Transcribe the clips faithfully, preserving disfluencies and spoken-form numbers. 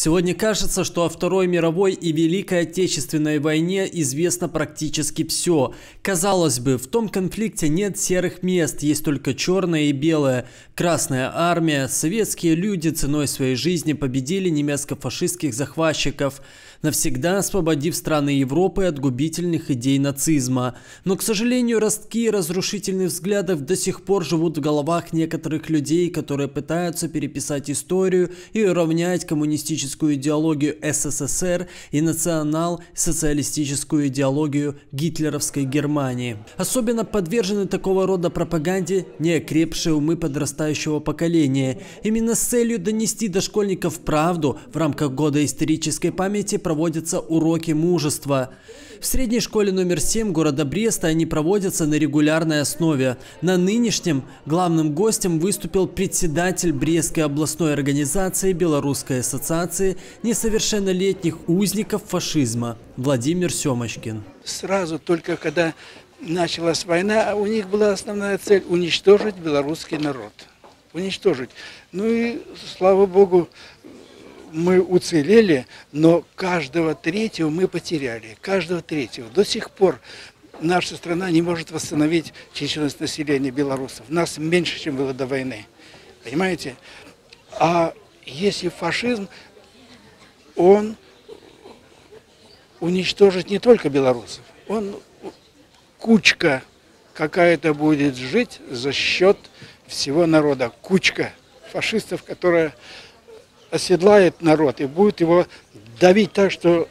Сегодня кажется, что о Второй мировой и Великой Отечественной войне известно практически все. Казалось бы, в том конфликте нет серых мест, есть только черное и белое. Красная армия, советские люди ценой своей жизни победили немецко-фашистских захватчиков, навсегда освободив страны Европы от губительных идей нацизма. Но, к сожалению, ростки разрушительных взглядов до сих пор живут в головах некоторых людей, которые пытаются переписать историю и уравнять коммунистическую идеологию СССР и национал-социалистическую идеологию гитлеровской Германии. Особенно подвержены такого рода пропаганде неокрепшие умы подрастающего поколения. Именно с целью донести до школьников правду в рамках года исторической памяти проводятся уроки мужества. В средней школе номер семь города Бреста они проводятся на регулярной основе. На нынешнем главным гостем выступил председатель Брестской областной организации Белорусской ассоциации несовершеннолетних узников фашизма Владимир Семочкин. Сразу только когда началась война, у них была основная цель – уничтожить белорусский народ. Уничтожить. Ну и, слава богу, мы уцелели, но каждого третьего мы потеряли. Каждого третьего. До сих пор наша страна не может восстановить численность населения белорусов. Нас меньше, чем было до войны. Понимаете? А если фашизм, он уничтожит не только белорусов. Он кучка какая-то будет жить за счет всего народа. Кучка фашистов, которая оседлает народ и будет его давить так, что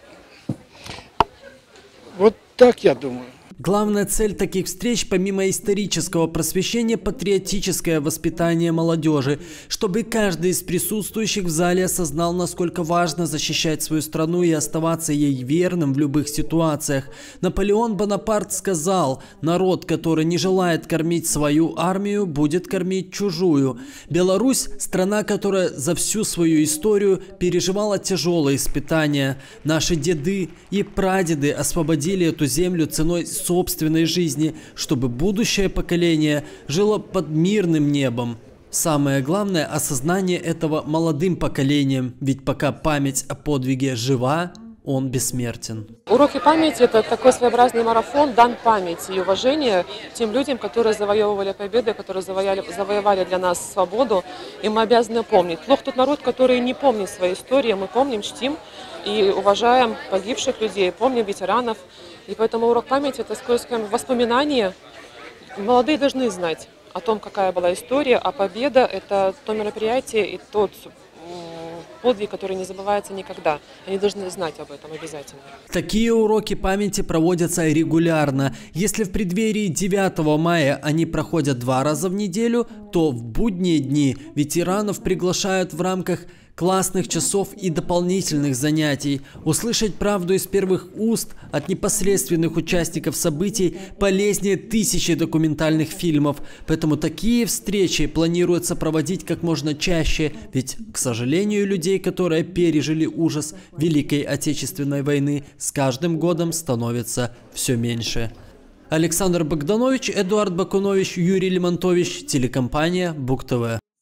вот так я думаю. Главная цель таких встреч, помимо исторического просвещения, патриотическое воспитание молодежи, чтобы каждый из присутствующих в зале осознал, насколько важно защищать свою страну и оставаться ей верным в любых ситуациях. Наполеон Бонапарт сказал: народ, который не желает кормить свою армию, будет кормить чужую. Беларусь – страна, которая за всю свою историю переживала тяжелые испытания. Наши деды и прадеды освободили эту землю ценой собственной жизни, чтобы будущее поколение жило под мирным небом. Самое главное – осознание этого молодым поколением, ведь пока память о подвиге жива, он бессмертен. Уроки памяти – это такой своеобразный марафон, дан памяти и уважения тем людям, которые завоевывали победы, которые завоевали, завоевали для нас свободу, и мы обязаны помнить. Плох тот народ, который не помнит своей истории, мы помним, чтим и уважаем погибших людей, помним ветеранов. И поэтому урок памяти – это, скажем, воспоминания. Молодые должны знать о том, какая была история, а победа – это то мероприятие и тот подвиг, который не забывается никогда. Они должны знать об этом обязательно. Такие уроки памяти проводятся регулярно. Если в преддверии девятого мая они проходят два раза в неделю, то в будние дни ветеранов приглашают в рамках классных часов и дополнительных занятий. Услышать правду из первых уст от непосредственных участников событий полезнее тысячи документальных фильмов. Поэтому такие встречи планируется проводить как можно чаще, ведь, к сожалению, людей, которые пережили ужас Великой Отечественной войны, с каждым годом становится все меньше. Александр Богданович, Эдуард Бакунович, Юрий Лемонтович, телекомпания Буг ТВ.